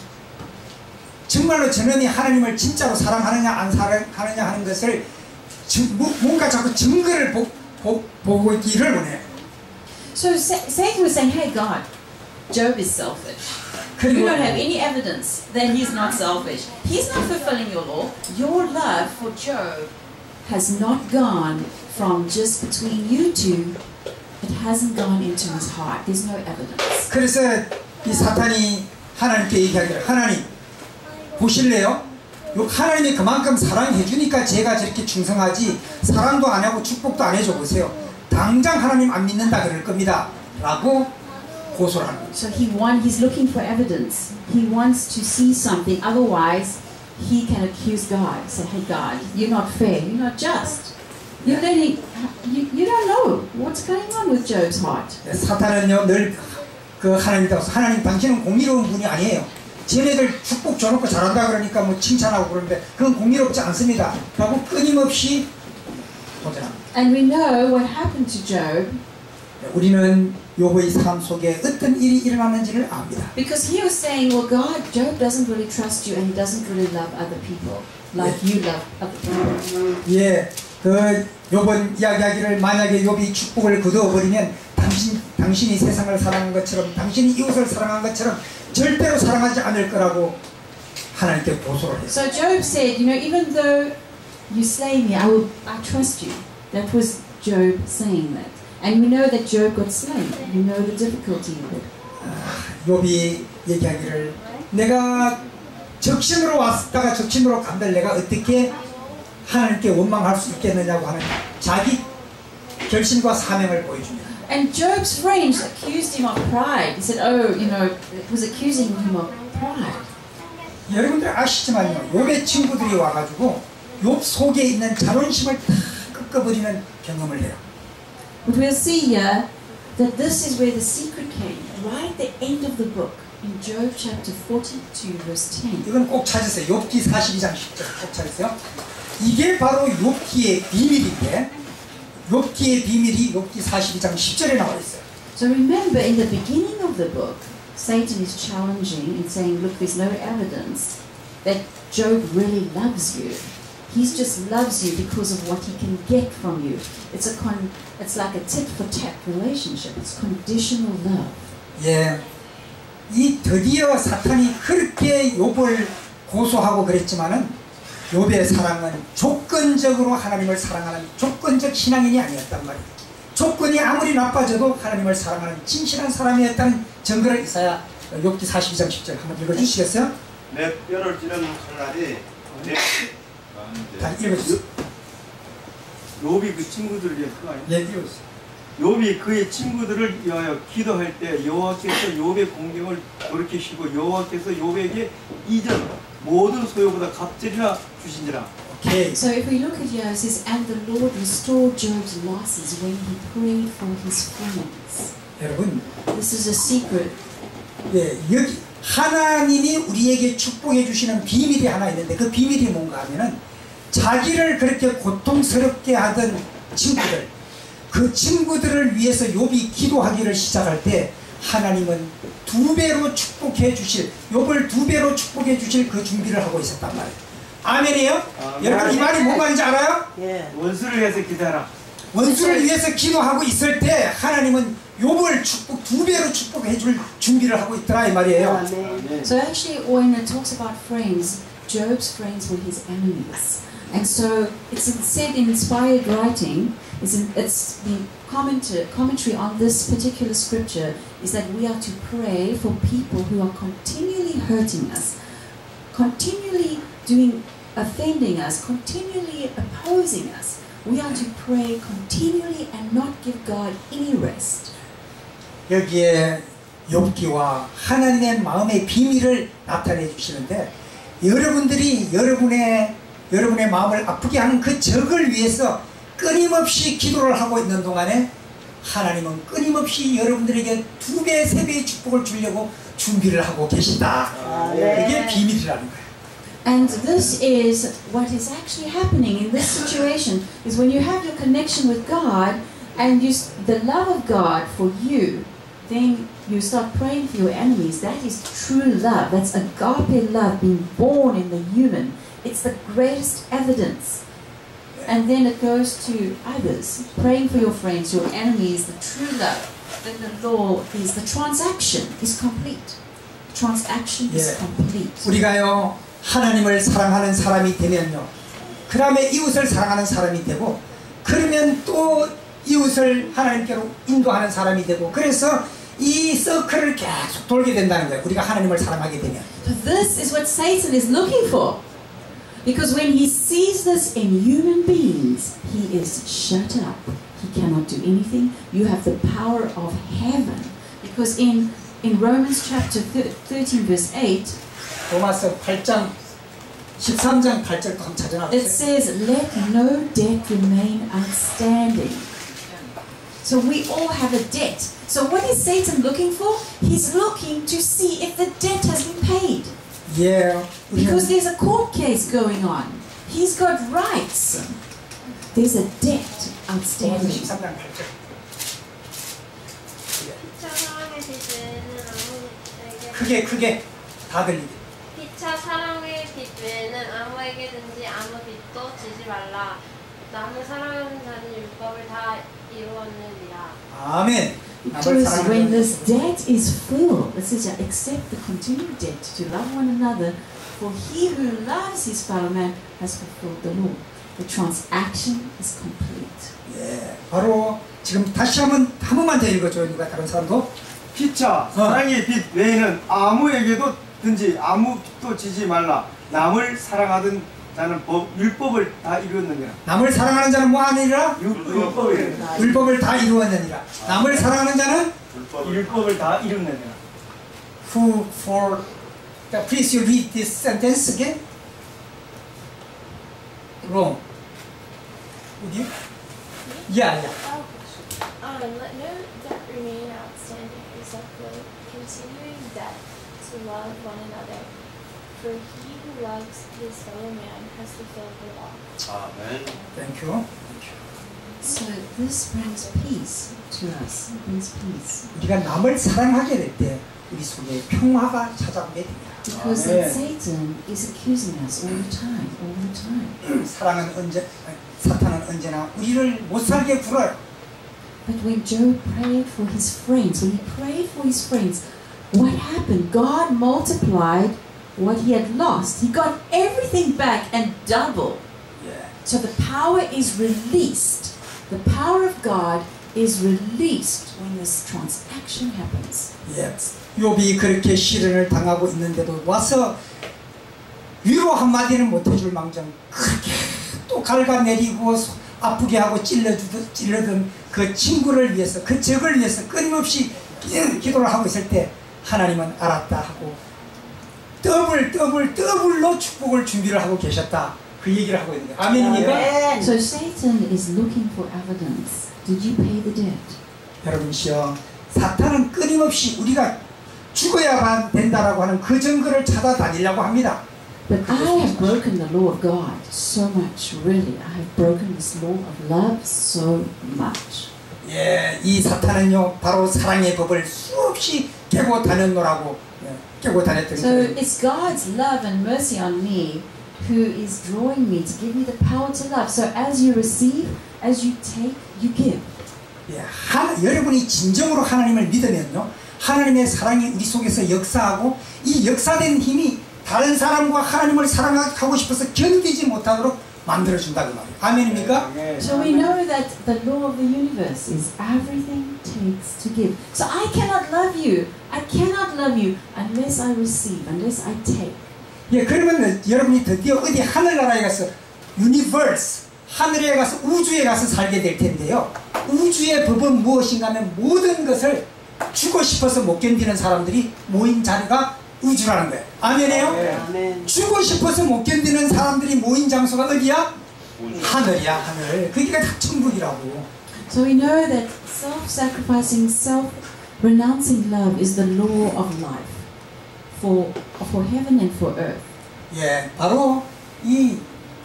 정말로 저놈이 하나님을 진짜로 사랑하느냐 안 사랑하느냐 하는 것을 지, 뭔가 자꾸 증거를 보, 보, 보기를 원해요. So Satan was saying, hey God, Job is selfish. You don't have any evidence that he's not selfish. He's not fulfilling your law. Your love for Job has not gone from just between you two. It hasn't gone into his heart. There's no evidence. 그래서 이 사탄이 하나님께 얘기하기를 하나님 보실래요? 하나님이 그만큼 사랑해 주니까 제가 저렇게 충성하지 사랑도 안 하고 축복도 안 해줘 보세요. 당장 하나님 안 믿는다 그럴 겁니다. 라고 고소를 하는 거죠. So he want, he's looking for evidence. He wants to see something. Otherwise, he can accuse God. Say, hey God, you're not fair. You're not just. You're letting, you, you don't know what's going on with Job's heart. 사탄은요 늘 그 하나님 하나님 당신은 공의로운 분이 아니에요. 쟤네들 축복 줘놓고 잘한다 그러니까 뭐 칭찬하고 그러는데 그건 공의롭지 않습니다. 라고 끊임없이 도전합니다. And we know what happened to Job. 우리는 욥의 삶 속에 어떤 일이 일어나는지를 압니다. Because he was saying, well, God, Job doesn't really trust you and he doesn't really love other people like you love other people. 예, 그 욥은 이야기하기를 만약에 욥이 축복을 거두어버리면 당신, 당신이 세상을 사랑한 것처럼 당신이 이웃을 사랑한 것처럼 절대로 사랑하지 않을 거라고 하나님께 고소를 했어요. So Job said, you know, even though you slay me, I will, I trust you. That was Job saying that. And we know that Job got slain. We know the difficulty of it. 욥이 얘기하기를 내가 적신으로 왔다가 적신으로 간들 내가 어떻게 하나님께 원망할 수 있겠느냐고 하는 자기 결심과 사명을 보여줍니다. And Job's friends accused him of pride. He said, oh, you know, it was accusing him of pride. 여러분들 아시지만요, 욥의 친구들이 와가지고 욥 속에 있는 자존심을 다 꺾어버리는 경험을 해요. But we'll see here that this is where the secret came, right at the end of the book, in Job chapter forty-two, verse ten. 이건 꼭 찾으세요. 욥기 사십이 장 십 절 꼭 찾으세요. 이게 바로 욥기의 비밀인데 욥기의 비밀이 욥기 사십이 장 십 절에 나와 있어요. So remember, in the beginning of the book, Satan is challenging and saying, look, there's no evidence that Job really loves you. He just loves you because of what he can get from you. It's a con, it's like a tit-for-tat relationship. It's conditional love. 예, 이 드디어 사탄이 그렇게 욥을 고소하고 그랬지만은 욥의 사랑은 조건적으로 하나님을 사랑하는 조건적 신앙인이 아니었단 말이에요. 조건이 아무리 나빠져도 하나님을 사랑하는 진실한 사람이었다는 증거를 이사야 욥기 사십이 장 십 절 한번 읽어주시겠어요? 내 뼈를 찌르는 칼날이 내 다 읽어주세요. 욥이 그 친구들을 위해 그거 아니에요? 예, 이웃. 욥이 그의 친구들을 위하여 기도할 때 여호와께서 욥의 공경을 돌이키시고 여호와께서 욥에게 이전 모든 소유보다 갑절이나 주신지라. 오케이. So if we look at here, it says, and the Lord restored Job's losses when he prayed for his friends. 여러분, This is a secret. 예, 여기 하나님이 우리에게 축복해 주시는 비밀이 하나 있는데 그 비밀이 뭔가 하면은 자기를 그렇게 고통스럽게 하던 친구들, 그 친구들을 위해서 욥이 기도하기를 시작할 때 하나님은 두 배로 축복해 주실, 욥을 두 배로 축복해 주실 그 준비를 하고 있었단 말이에요. 아멘이에요? 아멘. 여러분 이 말이 뭔 말인지 알아요? 예. 원수를 위해서 기도하라. 원수를 위해서 기도하고 있을 때 하나님은 욥을 축복 두 배로 축복해 줄 준비를 하고 있더라 이 말이에요. 아멘. So actually, when it talks about friends, Job's friends were his enemies. And so it's said in inspired writing, it's, in, it's the commentary, commentary on this particular scripture is that we are to pray for people who are continually hurting us, continually doing, offending us, continually opposing us. We are to pray continually and not give God any rest. 여기에 욥기와 하나님의 마음의 비밀을 나타내 주시는데 여러분들이 여러분의 여러분의 마음을 아프게 하는 그 적을 위해서 끊임없이 기도를 하고 있는 동안에 하나님은 끊임없이 여러분들에게 두 배, 세 배의 축복을 주려고 준비를 하고 계신다. 이게 비밀이라는 거예요. And this is what is actually happening in this situation is when you have your connection with God and you, the love of God for you, then you start praying for your enemies. That is true love. That's agape love being born in the human. It's the greatest evidence. And then it goes to others. Praying for your friends, your enemies, the true love. Then the law is the transaction is complete. Transaction is Yeah. complete. 우리가요 하나님을 사랑하는 사람이 되면요 그 다음에 이웃을 사랑하는 사람이 되고 그러면 또 이웃을 하나님께로 인도하는 사람이 되고 그래서 이 서클을 계속 돌게 된다는 거예요. 우리가 하나님을 사랑하게 되면. So this is what Satan is looking for. Because when he sees this in human beings, he is shut up. He cannot do anything. You have the power of heaven. Because in, in Romans chapter thirteen verse eight, 로마서 팔 장 십삼 장 팔 절도 한번 it 찾아놔보세요. says, let no debt remain outstanding. So we all have a debt. So what is Satan looking for? He's looking to see if the debt has been paid. 예, Because 우리는 there's a court case going on. He's got rights. There's a debt 로마서 outstanding. 십삼 장 팔 절. 피차 사랑의 빚 외에는 아무에게 크게 크게 다 들리게. 피차 사랑의 빚 외에는 아무에게든지 아무 빚도 지지 말라. 남을 사랑하는 자는 율법을 다 이루었느니라. 아멘. 남을 Because when 사랑하는 this debt is filled, it says, accept the continued debt to love one another, for he who loves his fellow man has fulfilled the law. The transaction is complete. 예, 바로 지금 다시 한번 한 번만 더 읽어줘요. 누가 다른 사람도. 피차 사랑의 빚 외에는 아무에게도 든지 아무 빚도 지지 말라. 남을 사랑하던 자는 법, 율법을 다 이루었느니라. 남을 사랑하는 자는 뭐 하느니라? 율법을 율법을 다 이루었느니라. 남을 사랑하는 자는 율법을 다 이루었느니라. who for the, please you read this sentence again. Wrong. Would you? Yeah, yeah. Um, let no debt remain outstanding except the continuing debt to love one another. For he who loves his fellow man has fulfilled the law. 아멘. Thank you. So this brings peace to us. It brings peace. 우리가 남을 사랑하게 될 때 우리 속에 평화가 찾아오게 됩니다. Because 아멘. Satan is accusing us all the time, all the time. 사랑은 언제 아니, 사탄은 언제나 우리를 못 살게 굴어요. But when Job prayed for his friends, when he prayed for his friends, what happened? God multiplied what he had lost. He got everything back and double. 예. So the power is released. The power of God is released when this transaction happens. 예. 욥이 그렇게 시련을 당하고 있는데도 와서 위로 한마디는 못해줄 망정 그렇게 또 갉아내리고 아프게 하고 찔러주던, 찔러던 그 친구를 위해서, 그 적을 위해서 끊임없이 기도를 하고 있을 때 하나님은 알았다 하고 더블 더블 더블로 축복을 준비를 하고 계셨다, 그 얘기를 하고 있는 거예요. 아멘입니까? So Satan is looking for evidence. Did you pay the debt? 여러분이시여, 사탄은 끊임없이 우리가 죽어야만 된다라고 하는 그 증거를 찾아다니려고 합니다. But I have broken the law of God so much, really. I have broken this law of love so much. 예, 이 사탄은요 바로 사랑의 법을 수없이 깨고 다녔노라고, 예, 깨고 다녔던 So 거예요. it's God's love and mercy on me who is drawing me to give me the power to love. So as you receive, as you take, you give. 예, 하, 여러분이 진정으로 하나님을 믿으면요, 하나님의 사랑이 우리 속에서 역사하고 이 역사된 힘이 다른 사람과 하나님을 사랑하고 싶어서 견디지 못하도록 만들어준다고 말이에요. 아멘입니까? So we know that the law of the universe is everything takes to give. So I cannot love you. I cannot love you unless I receive, unless I take. 예, 그러면 여러분이 드디어 어디 하늘나라에 가서 유니버스, 하늘에 가서 우주에 가서 살게 될 텐데요. 우주의 법은 무엇인가 하면 모든 것을 주고 싶어서 못 견디는 사람들이 모인 자리가 우주라는 거예요. 아멘이에요? 아멘. 주고 싶어서 못 견디는 사람들이 모인 장소가 어디야? 하늘이야, 하늘. 그게 다 천국이라고. So we know that self-sacrificing, self-renouncing love is the law of life for, for heaven and for earth. 예, 바로 이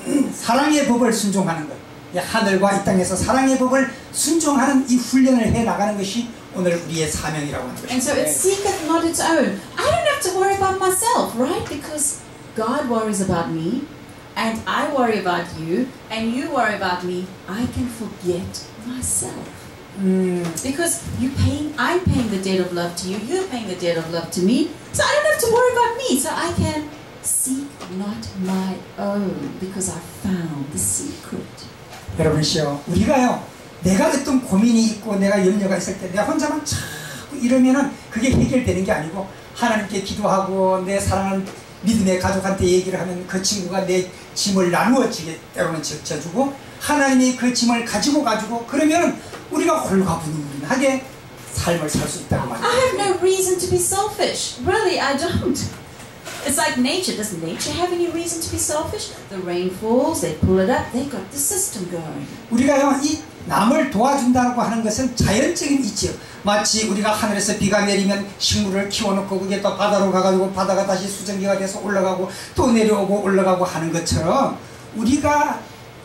사랑의 법을 순종하는 것, 예, 하늘과 이 땅에서 사랑의 법을 순종하는 이 훈련을 해 나가는 것이 오늘 우리의 사명이라고 하는 And so 것입니다. it seeketh not its own. I don't have to worry about myself, right? Because God worries about me, and I worry about you, and you worry about me. I can forget myself. 음, Because you paying, I'm paying the debt of love to you, you're paying the debt of love to me, so I don't have to worry about me. So I can seek not my own, because I found the secret. 여러분이시여, 우리가요 내가 어떤 고민이 있고 내가 염려가 있을 때 내가 혼자만 자꾸 이러면은 그게 해결되는 게 아니고 하나님께 기도하고 내 사랑하는 믿음의 가족한테 얘기를 하면 그 친구가 내 짐을 나누어 지게 때로는 져주고 하나님이 그 짐을 가지고 가지고 그러면 우리가 홀가분하게 삶을 살 수 있다고 말이에요. I have no reason to be selfish. Really, I don't. It's like nature. Does nature have any reason to be selfish? The rain falls, they pull it up, they got the system going. 우리가요 이 남을 도와준다고 하는 것은 자연적인 이치요. 마치 우리가 하늘에서 비가 내리면 식물을 키워놓고 그게 또 바다로 가가지고 바다가 다시 수증기가 돼서 올라가고 또 내려오고 올라가고 하는 것처럼 우리가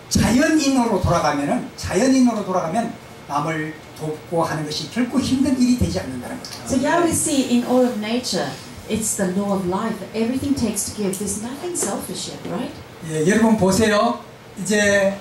자연인으로 돌아가면은 자연인으로 돌아가면 남을 돕고 하는 것이 결코 힘든 일이 되지 않는다는 거죠. So here we see in all of nature, it's the law of life. Everything takes to give. There's nothing selfish here, right? 예, 여러분 보세요. 이제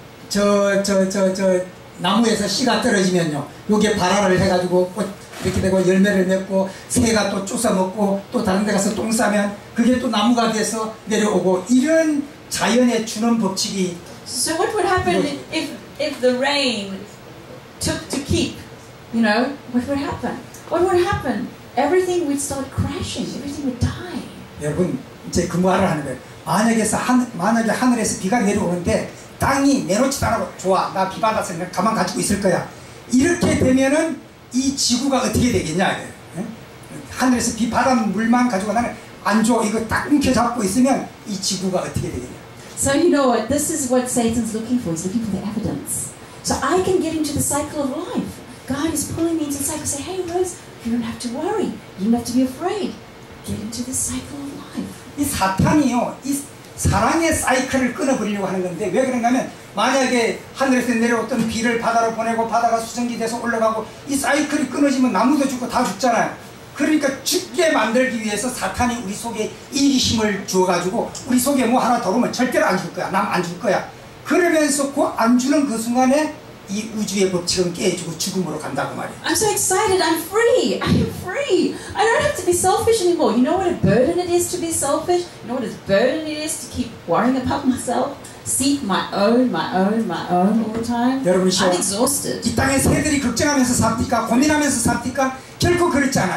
저 저 저 저 나무에서 씨가 떨어지면요, 요게 발화를 해가지고 꽃 이렇게 되고 열매를 맺고 새가 또 쫓아 먹고 또 다른 데 가서 똥 싸면 그게 또 나무가 돼서 내려오고 이런 자연에 주는 법칙이. So what would happen if if the rain took to keep? You know, what would happen? What would happen? Everything would start crashing. Everything would die. 여러분 이제 그 말을 하는 거예요. 만약에서 한 만약에 하늘에서 비가 내려오는데 땅이 내놓지도 않고 좋아 나 비 받아서 그냥 가만 가지고 있을 거야. 이렇게 되면은 이 지구가 어떻게 되겠냐 이거예요. 예? 하늘에서 비 받은 물만 가지고 나는 안 줘 이거 딱 움켜잡고 있으면 이 지구가 어떻게 되겠냐. So you know what? This is what Satan's looking for. He's looking for the evidence. So I can get into the cycle of life. God is pulling me into the cycle. Say, hey Rose, you don't have to worry. You don't have to be afraid. Get into the cycle of life. 이 사탄이요, 이 사랑의 사이클을 끊어버리려고 하는 건데 왜 그런가 하면 만약에 하늘에서 내려왔던 비를 바다로 보내고 바다가 수증기 돼서 올라가고 이 사이클이 끊어지면 나무도 죽고 다 죽잖아요. 그러니까 죽게 만들기 위해서 사탄이 우리 속에 이기심을 주어가지고 우리 속에 뭐 하나 더 오면 절대로 안 줄 거야. 남 안 줄 거야. 그러면서 그 안 주는 그 순간에 이 우주의 법칙은 깨지고 죽음으로 간다고 말이에요. I'm so excited. I'm free. I am free. I don't have to be selfish anymore. You know what a burden it is to be selfish? You know what a burden it is to keep worrying about myself? Seek my own, my own, my own all the time? 여러분, I'm exhausted. 이 땅에 새들이 걱정하면서 삽니까? 고민하면서 삽니까? 결코 그렇지 않아요.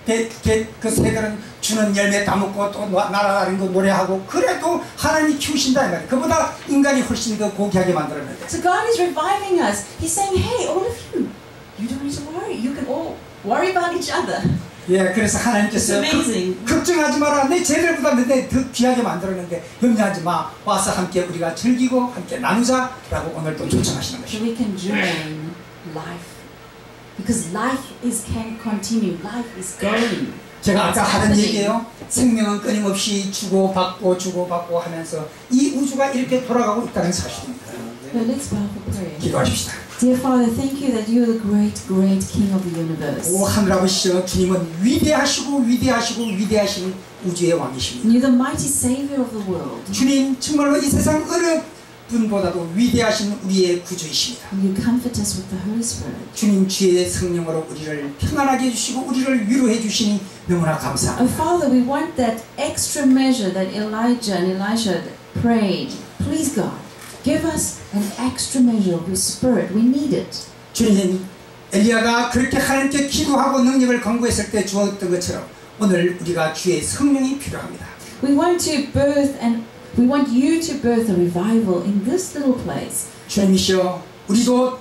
개, 개, 그 새들은 주는 열매 따먹고 또 날아다니는 거 노래하고 그래도 하나님이 키우신다 이 말이에요. 그보다 인간이 훨씬 더 고귀하게 만들었는데. So God is reviving us. He's saying, hey, all of you, you don't need to worry. You can all worry about each other. 예, 그래서 하나님께서 It's amazing. 그, 걱정하지 마라. 내 쟤들보다 내 더 귀하게 만들었는데 염려하지 마. 와서 함께 우리가 즐기고 함께 나누자라고 오늘 또 초청하시는 So 것입니다. we can join life. Because life is can continue. Life is going. 제가 아까 It's 하던 happening. 얘기예요. 생명은 끊임없이 주고받고 주고받고 하면서 이 우주가 이렇게 돌아가고 있다는 사실입니다. So let's bow for prayer. 기도하십시다. Dear Father, thank you that you are the great, great King of the universe. 오 하늘아버지여, 주님은 위대하시고 위대하시고 위대하신 우주의 왕이십니다. You're the mighty Savior of the world. 주님 정말로 이 세상 어느 분보다도 위대하신 우리의 구주이십니다. And you comfort us with the Holy Spirit. 주님 주의 성령으로 우리를 평안하게 해주시고 우리를 위로해 주시니 너무나 Oh 감사합니다. Father, we want that extra measure that Elijah and Elisha prayed. Please God, give us an extra measure of your Spirit. We need it. 주님, 엘리야가 그렇게 하나님께 기도하고 능력을 간구했을 때 주었던 것처럼 오늘 우리가 주의 성령이 필요합니다. We want to birth and we want you to birth a revival in this little place. 주님이시여, 우리도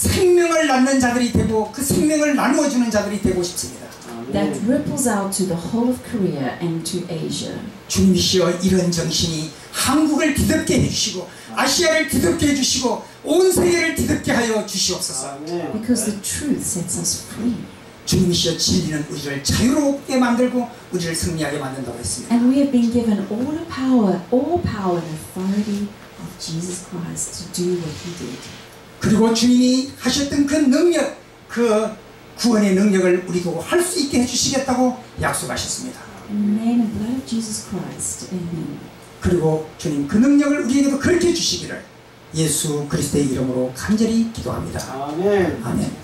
생명을 낳는 자들이 되고 그 생명을 나누어주는 자들이 되고 싶습니다. That ripples out to the whole of Korea and to Asia. 주님이시여, 이런 정신이 한국을 뒤덮게 해주시고 아시아를 뒤덮게 해주시고 온 세계를 뒤덮게 하여 주시옵소서. Because the truth sets us free. 주님이시여, 진리는 우리를 자유롭게 만들고 우리를 승리하게 만든다고 했습니다. And we have been given all the power, all power and authority of Jesus Christ to do what he did. 그리고 주님이 하셨던 그 능력, 그 구원의 능력을 우리도 할 수 있게 해주시겠다고 약속하셨습니다. In the name and blood of Jesus Christ. Amen. 그리고 주님 그 능력을 우리에게도 그렇게 해주시기를 예수 그리스도의 이름으로 간절히 기도합니다. 아멘. 아멘.